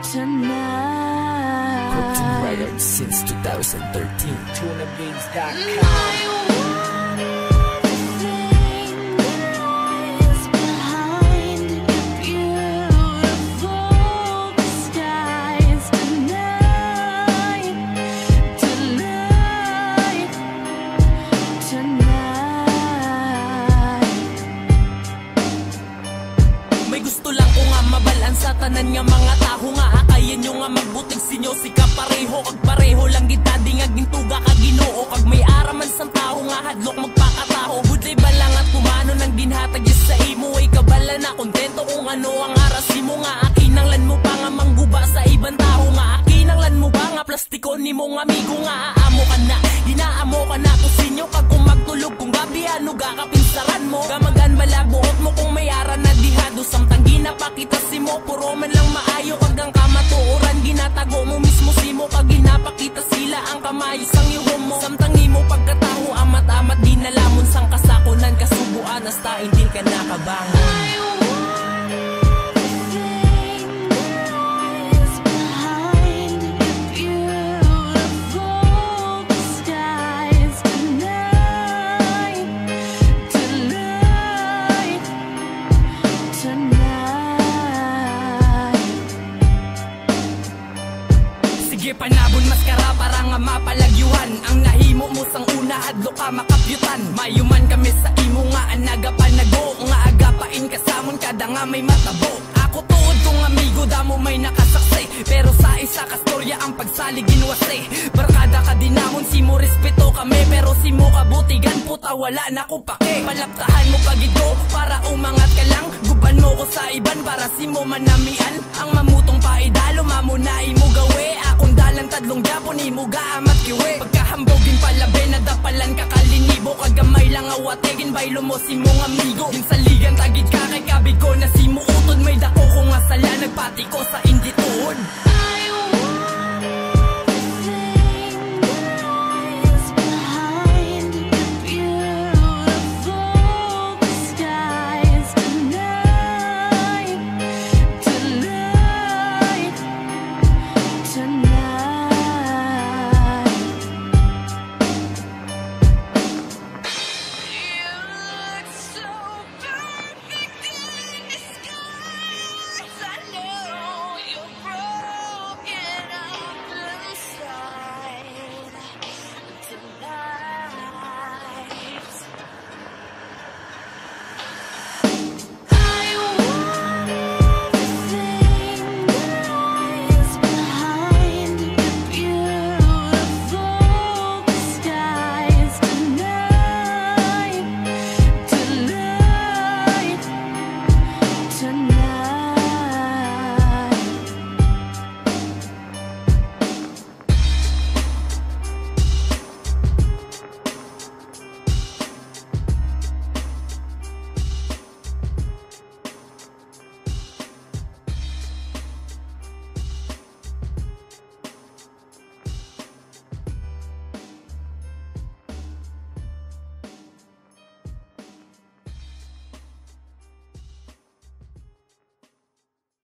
tonight. Protein Records since 2013. TunaBeats.com. Sa tanan nga mga taho nga akayan nyo nga magbuting sinyo si kapareho kag pareho lang kita dingag ning tuga kag Ginoo kag may araman sang taho nga hadlok magpakataho budlay balang at kumano nang ginhatag sa imo ay kabala na kontento kung ano ang arasimo nga akinanglan mo pa nga mangguba sa ibang taho nga akinanglan mo ba nga plastiko ni mong amigo nga aamo ka na ginaamo ka na to sinyo kag kung magtulog kung gabi ano gakapinsaran mo gamagan balabuot mo kung may ara na dihado samtang ginapakita si mo puro man lang maayo kagang kamatuoran ginatago mo mismo simo pag ginapakita sila ang kamayo sang yuhom mo samtang imo pagkataho amat-amat dinalamon sang kasakunan kasubuan hasta hindi ka nakabangon. Sige panabon maskara para nga mapalagyuhan ang nahimo mo sang una hadlo ka makapyutan mayuman kami sa imo nga anaga panago nga agapain kasamon kada nga may matabo ako tuod kong amigo damo may nakasaksi pero sa isa ka storya ang pagsalig ginwase barkada ka dinamon si mo respeto kami pero si mo kabutigan puta wala na ko pake palaptahan mo pagito para umangat ka lang guban mo ko sa iban para si mo manamian ang mamutong paidalo mamunay mo gawe akong dalang tadlong Japon imo gaamat kiwe pagkahambogin palabe na dapalan kakalinibo kagamay lang awategin baylo mo si mong amigo yung saligan tagid ka kay kabig ko na si mo utod may dako ko nga sala nagpati ko sa